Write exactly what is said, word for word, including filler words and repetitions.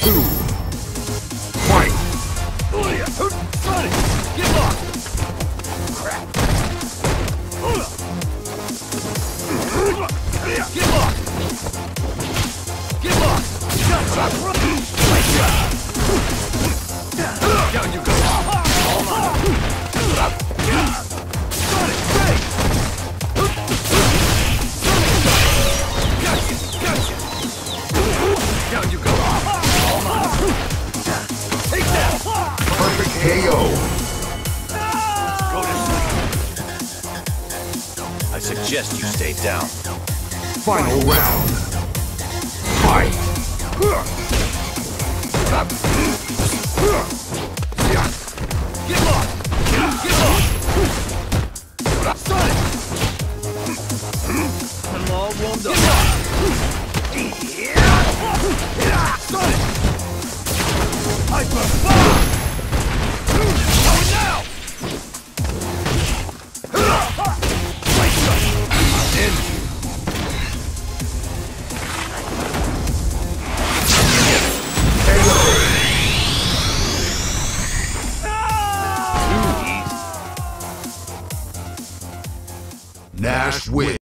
two. Fight! Sonic! Get lost! Crap! Get lost! Get lost! Down you go! All on! Sonic, ready! Gotcha! Gotcha! Down you go! All on! Take that! Perfect K O. Go to sleep. I suggest you stay down. Final round. Fight! Get lost! Get lost! Sonic! I'm all warmed up. Sonic! Hyper Bomb! Going now! End you. Nash wins.